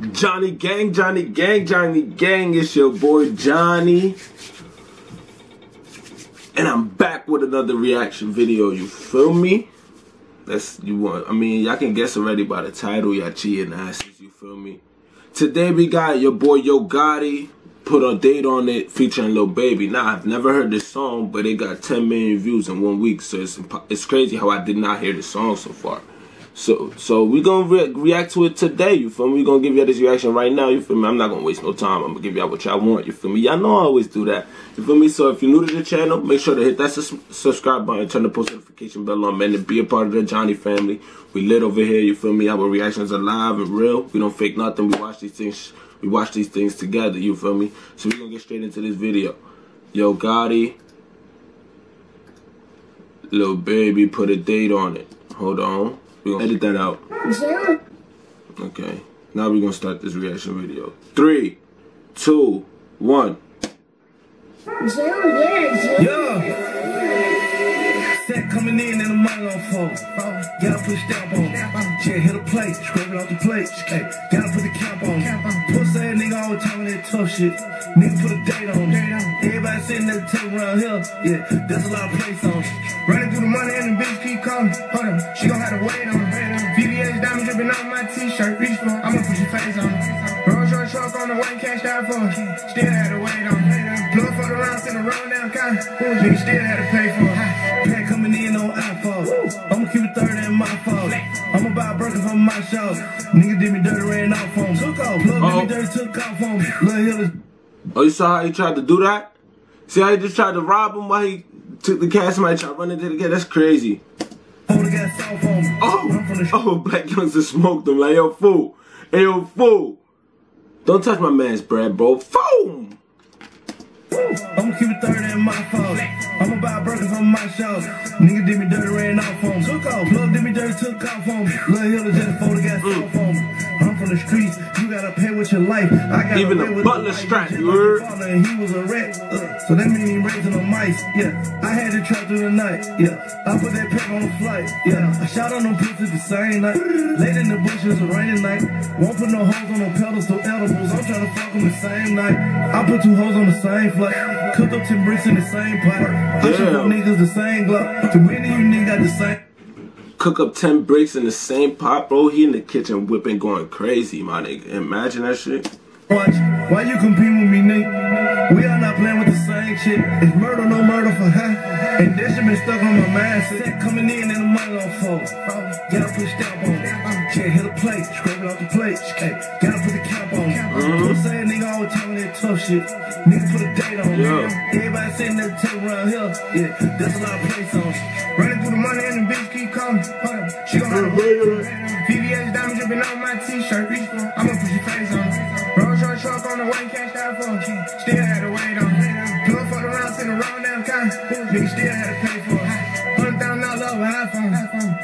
Johnny gang, Johnny gang, Johnny gang. It's your boy Johnny, and I'm back with another reaction video. You feel me? I mean, y'all can guess already by the title. Y'all cheating asses. You feel me? Today we got your boy YoGotti put a date on it featuring Lil Baby. Now I've never heard this song, but it got 10 million views in 1 week. So it's crazy how I did not hear the song so far. So we gonna react to it today, you feel me? We gonna give y'all this reaction right now, you feel me? I'm not gonna waste no time. I'm gonna give y'all what y'all want, you feel me? Y'all know I always do that, you feel me? So if you're new to the channel, make sure to hit that subscribe button, turn the post notification bell on, man, and be a part of the Johnny family. We lit over here, you feel me? Our reactions are live and real. We don't fake nothing. We watch these things together, you feel me? So we gonna get straight into this video. YoGotti, Lil Baby put a date on it. Hold on. We're gonna edit that out. Okay. Now we're gonna start this reaction video. 3, 2, 1. Yeah. Set coming in and the money on fold. Gotta put stamp on. Check, hit a plate, scrape it off the plate. Gotta put the cap on. Pussy ass nigga always talking that tough shit. Nigga put a date on. Everybody sitting at the table around here. Yeah, there's a lot of place on. Running through the money and the bitch keep calling. Hold on, she gon' have to wait on. VVS diamond dripping on my t-shirt. Reach for, I'ma put your face on. Rolls Royce truck on the way, cashed out for. Still had to wait on. Blood for the rounds in the roll down car. Nigga still had to pay for. Pack coming in on iPhone. I'ma keep it 30 in my phone. I'ma buy a burger from my shop. Nigga did me dirty, ran off on. Took off. Plug did me dirty, took off on me. Lil' Hillers. Oh, you saw how he tried to do that? See how he just tried to rob him while he took the cash? Somebody tried to run into the gas. That's crazy. Oh, black youngster smoked him like, yo, fool. Hey, yo, fool. Don't touch my man's bread, bro. Fool. I'ma keep it 30 in my phone. I'ma buy a burger from my shop. Nigga did me dirty, ran off on me. Took off. Plug did me dirty, took off on me. Lil' Hillers at the photo got off on me. I'm from the streets, you gotta pay with your life. I got even a butler strap, you heard? And he was a rat, so that mean he raising on mice. Yeah, I had to trap through the night. Yeah, I put that pep on the flight. Yeah, I shot on them pussies the same night. Laid in the bushes, a rainy night. Won't put no hoes on no pedestals, edibles. I'm trying to fuck them the same night. I put 2 hoes on the same flight. Cooked up 10 bricks in the same pot. Push up niggas the same Glock. Too many of you niggas got the same. Cook up 10 bricks in the same pot, bro. He in the kitchen whipping, going crazy, my nigga. Imagine that shit. Watch, why you compete with me, nigga? We are not playing with the same shit. It's murder, no murder for her. And this shit been stuck on my mind. Set coming in and the money on fold. Gotta put stamp on. Check, hit a plate, scrape it off the plate. Gotta put the cap on. Pussy ass nigga always talking that tough shit. Nigga put a date on. Everybody sitting at the table around here. Yeah, there's a lot of place on. Running through the money and the bitch keep calling. Hold on, she gon' have to wait on. VVS diamond dripping on my t-shirt. Reach for, I'ma put your face on. Rolls Royce truck on the way, cashed out for. Still had to wait on. Plug for the rounds in the roll down car. Nigga still had to pay for. $100,000 over iPhone.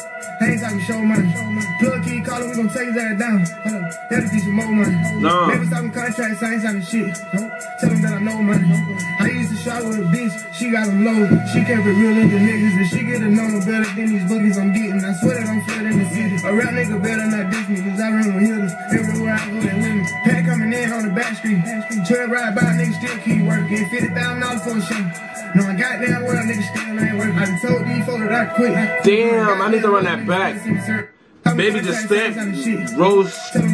I ain't talking show money. Plug key calling, we gon' take his ass down. That'll be some more money. No. Never talking contracts, I ain't talking shit. Tell him that I know money. I used to shop with a bitch, she got them low. She kept it real into niggas, but she get to know me better than these boogies I'm getting. I swear that I'm flooding the city. A rap nigga better not diss me, cause I run with hitters. Everywhere I go, they with me. Pack coming in on the back street. 12 ride by, niggas still keep working. $50,000 for a show. No, I got down well, niggas still ain't working. I done told these folks that I quit. Damn, I need to run that back. Baby just stamped Rose.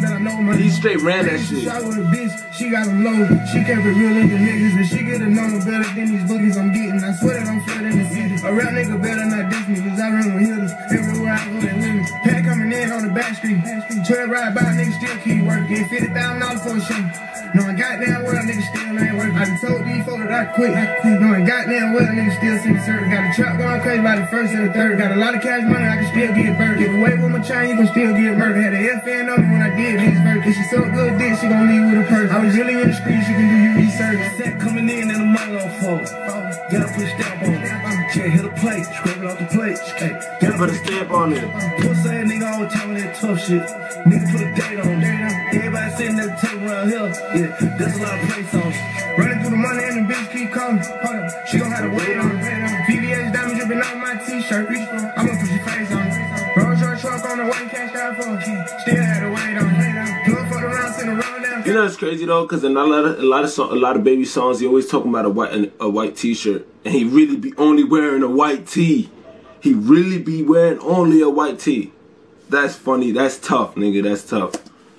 He straight ran that shit. Shot with a bitch, she got them low. She kept it real into niggas, but she get to know me better than these boogies I'm getting. I swear that I'm flooding the city. A rap nigga better not diss me, cause I run with hitters. Everywhere I go, they with me. Pack coming in on the back street. 12 ride by, niggas still keep working. $50,000 for a show. No, I got down well, niggas still ain't working. I done told these folks that I quit. No, I got down well, niggas still see the circle. Got a trap going crazy by the first and the third. Got a lot of cash money, I can still get burnt. Give away with my chain, you can still get murdered. Had an FN on me when I did this verse. If she so good, dick, she gon' leave with a purse. I was really in the streets, you can do your research. Set coming in and the money on fold. Gotta put stamp on. Check, hit a plate, scrape it off the plate. Gotta put a stamp on it. Pussy ass nigga always talking that tough shit. Nigga put a date on. Everybody sitting at the table around here. Yeah, there's a lot of place on. Running through the money and the bitch keep calling. Hold on, she gon' have to wait on. VVS diamond dripping on my t-shirt. Reach for, I'ma put your face on. Rolls Royce truck on the way, cashed out for. Still had to wait on. Plug for the rounds in the roll You know it's crazy though, because in a lot of baby songs, he always talking about a white t-shirt, and he really be only wearing a white tee. He really be wearing only a white tee. That's funny. That's tough, nigga. That's tough.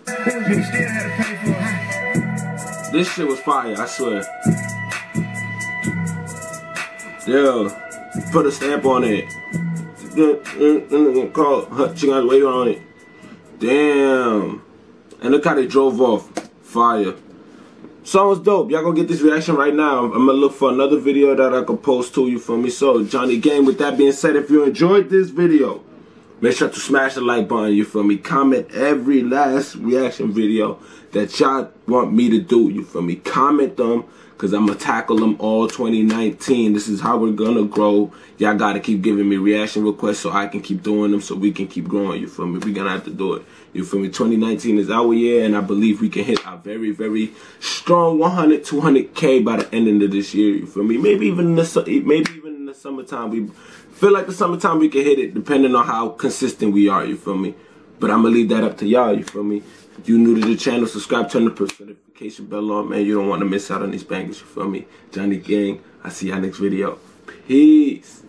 This shit was fire, I swear. Yo, put a stamp on it. Call, she got wait on it. Damn. And look how they drove off. Fire. Song was dope. Y'all gonna get this reaction right now. I'm gonna look for another video that I can post to you, for me. So, Johnny Gang, with that being said, if you enjoyed this video, make sure to smash the like button, you feel me? Comment every last reaction video that y'all want me to do, you feel me? Comment them, because I'm going to tackle them all 2019. This is how we're going to grow. Y'all got to keep giving me reaction requests so I can keep doing them, so we can keep growing, you feel me? We're going to have to do it, you feel me? 2019 is our year, and I believe we can hit a very, very strong 100, 200K by the end of this year, you feel me? Maybe even in the summertime. We feel like the summertime we can hit it, depending on how consistent we are, you feel me? But I'm going to leave that up to y'all, you feel me? If you're new to the channel, subscribe, turn the post notification bell on, man. You don't want to miss out on these bangers, you feel me? Johnny Gang, I'll see y'all next video. Peace.